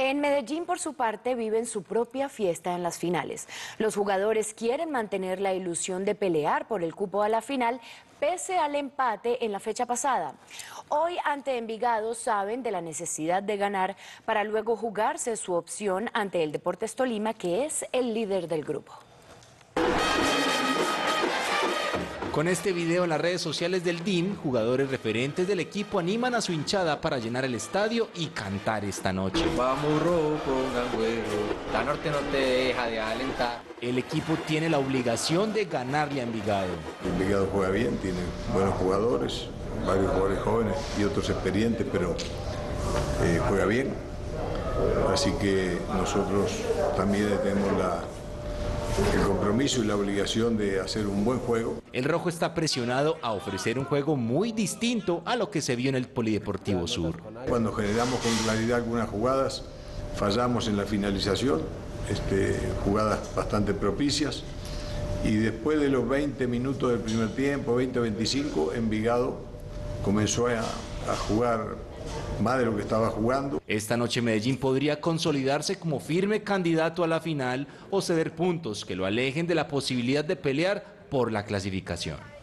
En Medellín, por su parte, viven su propia fiesta en las finales. Los jugadores quieren mantener la ilusión de pelear por el cupo a la final, pese al empate en la fecha pasada. Hoy, ante Envigado, saben de la necesidad de ganar para luego jugarse su opción ante el Deportes Tolima, que es el líder del grupo. Con este video en las redes sociales del DIM, jugadores referentes del equipo animan a su hinchada para llenar el estadio y cantar esta noche. Vamos rojo con Agüero, la norte no te deja de alentar. El equipo tiene la obligación de ganarle a Envigado. Envigado juega bien, tiene buenos jugadores, varios jugadores jóvenes y otros experientes, pero juega bien. Así que nosotros también tenemos el compromiso y la obligación de hacer un buen juego. El rojo está presionado a ofrecer un juego muy distinto a lo que se vio en el Polideportivo Sur. Cuando generamos con claridad algunas jugadas, fallamos en la finalización, jugadas bastante propicias, y después de los 20 minutos del primer tiempo, 20-25, Envigado comenzó a jugar más de lo que estaba jugando. Esta noche Medellín podría consolidarse como firme candidato a la final o ceder puntos que lo alejen de la posibilidad de pelear por la clasificación.